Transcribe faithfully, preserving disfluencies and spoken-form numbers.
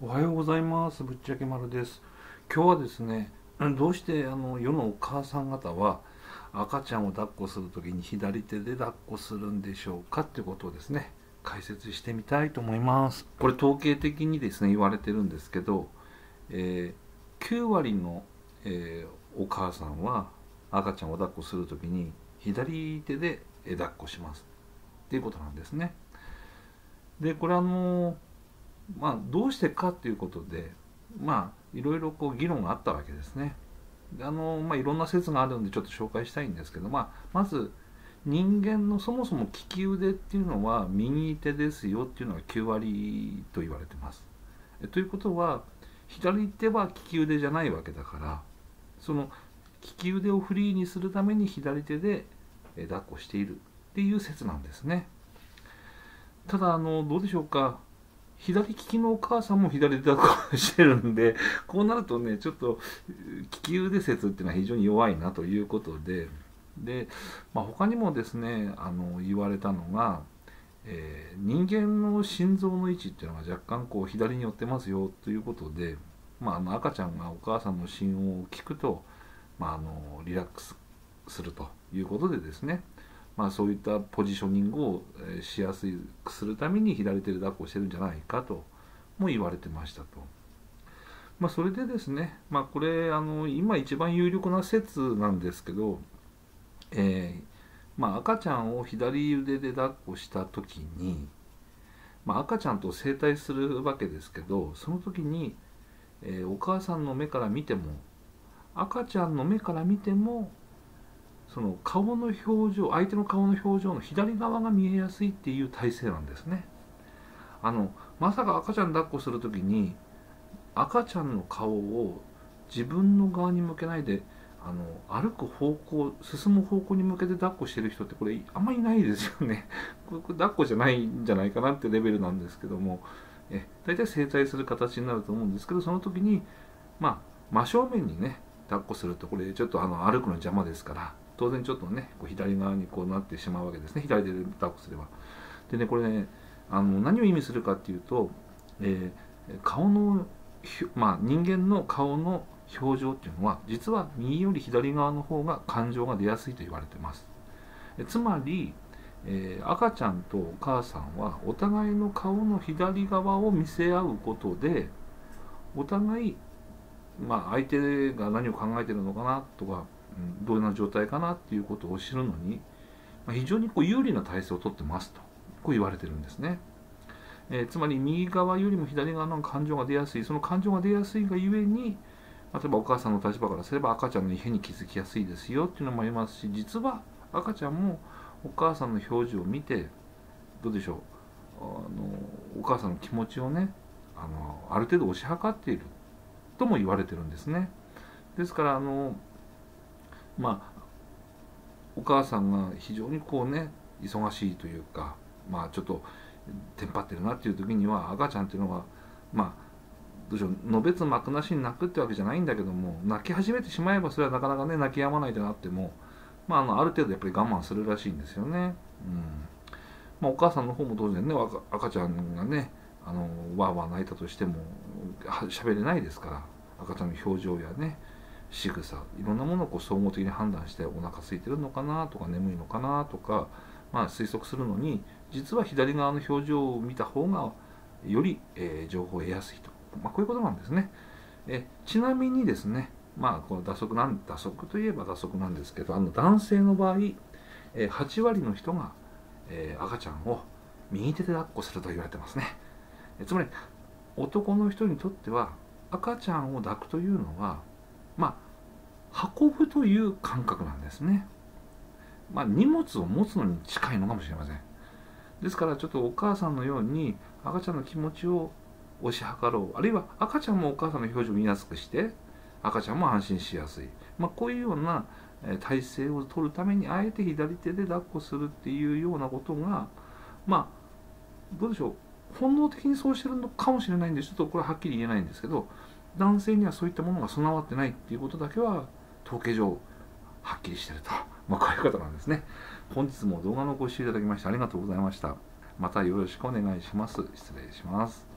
おはようございます。ぶっちゃけ丸です。今日はですね、どうしてあの世のお母さん方は赤ちゃんを抱っこするときに左手で抱っこするんでしょうかっていうことをですね、解説してみたいと思います。これ統計的にですね、言われてるんですけど、えー、きゅう割の、えーお母さんは赤ちゃんを抱っこするときに左手で抱っこしますっていうことなんですね。で、これあのまあ、どうしてかっていうことで、まあ、いろいろこう議論があったわけですね。であのまあ、いろんな説があるんでちょっと紹介したいんですけど、まあ、まず人間のそもそも利き腕っていうのは右手ですよっていうのがきゅう割と言われてます。えということは左手は利き腕じゃないわけだから、その利き腕をフリーにするために左手で抱っこしているっていう説なんですね。ただあのどうでしょうか、左利きのお母さんも左手抱っこしてるんで、こうなるとね、ちょっと利き腕説っていうのは非常に弱いなということで、で、まあ、他にもですね、あの言われたのが、えー人間の心臓の位置っていうのが若干こう左に寄ってますよということで、まあ、あの赤ちゃんがお母さんの心音を聞くと、まあ、あのリラックスするということでですね、まあ、そういったポジショニングをしやすくするために左手で抱っこしてるんじゃないかとも言われてましたと。まあ、それでですね、まあ、これあの今一番有力な説なんですけど、えーまあ、赤ちゃんを左腕で抱っこした時に、まあ、赤ちゃんと整体するわけですけど、その時に、えーお母さんの目から見ても赤ちゃんの目から見てもその顔の表情、相手の顔の表情の左側が見えやすいっていう体勢なんですね。あのまさか赤ちゃん抱っこするときに赤ちゃんの顔を自分の側に向けないで、あの歩く方向、進む方向に向けて抱っこしてる人ってこれあんまりいないですよね。これ抱っこじゃないんじゃないかなってレベルなんですけども、え大体正対する形になると思うんですけど、その時にまあ真正面にね抱っこするとこれちょっとあの歩くの邪魔ですから、当然ちょっとねこう左側にこうなってしまうわけですね、左手で抱っこすれば。でねこれね、あの何を意味するかっていうと、えー顔のまあ人間の顔の表情っていうのは実は右より左側の方が感情が出やすいと言われています。えつまり、えー赤ちゃんとお母さんはお互いの顔の左側を見せ合うことで、お互いまあ、相手が何を考えているのかなとか、うん、どういうような状態かなっていうことを知るのに、まあ、非常にこう有利な体制をとってますとこう言われてるんですね。えーつまり右側よりも左側の感情が出やすい、その感情が出やすいがゆえに、例えばお母さんの立場からすれば赤ちゃんの異変に気づきやすいですよっていうのもありますし、実は赤ちゃんもお母さんの表情を見て、どうでしょう、あのお母さんの気持ちをね、あのある程度推し量っているとも言われてるんですね。ですからあのまあお母さんが非常にこうね忙しいというか、まあちょっとテンパってるなっていう時には赤ちゃんっていうのはまあどうしよう、のべつ幕なしに泣くってわけじゃないんだけども、泣き始めてしまえばそれはなかなかね泣き止まないでなっても、まあ、あのある程度やっぱり我慢するらしいんですよね。うんまあ、お母さんの方も当然ね赤赤ちゃんがねあのわーわー泣いたとしても喋れないですから、赤ちゃんの表情やね仕草いろんなものをこう総合的に判断して、お腹空いてるのかなとか眠いのかなとか、まあ、推測するのに実は左側の表情を見た方がより、えー情報を得やすいと、まあ、こういうことなんですね。えちなみにですね、まあこの打足なん打足といえば打足なんですけど、あの男性の場合、えーはち割の人が、えー赤ちゃんを右手で抱っこすると言われてますね。えつまり男の人にとっては赤ちゃんを抱くというのはまあ運ぶという感覚なんですね。まあ荷物を持つのに近いのかもしれません。ですからちょっとお母さんのように赤ちゃんの気持ちを推し量ろう、あるいは赤ちゃんもお母さんの表情を見やすくして赤ちゃんも安心しやすい、まあ、こういうような体勢を取るためにあえて左手で抱っこするっていうようなことが、まあどうでしょう、本能的にそうしてるのかもしれないんで、ちょっとこれははっきり言えないんですけど、男性にはそういったものが備わってないっていうことだけは統計上はっきりしてると、まあ、こういう方なんですね。本日も動画のご視聴いただきましてありがとうございました。またよろしくお願いします。失礼します。